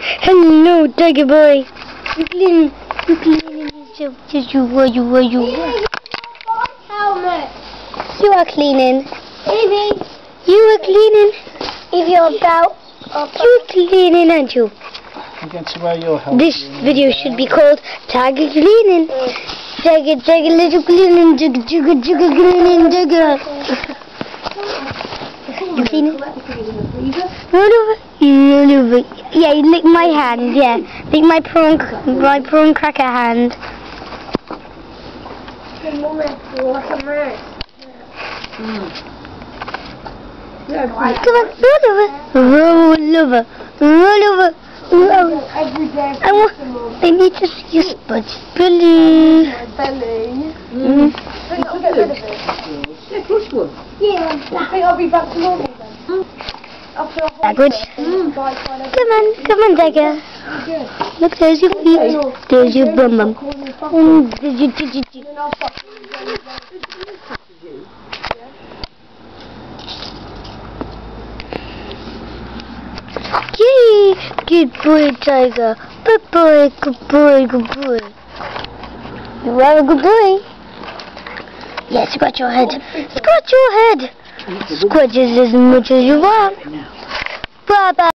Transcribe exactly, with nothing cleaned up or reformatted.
Hello, Tiger Boy. You cleaning? You cleaning yourself? Just you, what you, what you? Helmet. You are cleaning. Evie. You are cleaning. If you're about. You cleaning, aren't you? I'm going to wear your helmet. This video should be called Tiger Cleaning. Tiger, Tiger, little cleaning, jigga, jigga, jigga, cleaning, jigga. You cleaning? Roll over. You roll over. Yeah, you lick my hand. Yeah, lick my prawn, my prawn cracker hand. Come on, roll over. Roll over. Roll over. Roll. I want. I need to see your Spud's belly. belly. Mm. Yeah, push one. Yeah, I think I'll be back to normal then. Backwards. Mm. Come on, come on, Tiger. Look, there's your feet. There's your bum bum. Mm, there's your chi chi chi. Yay! Good boy, Tiger. Good boy, good boy, good boy. You are a good boy. Yeah, scratch your head. Scratch your head. Scratch as much as you want. Bye bye.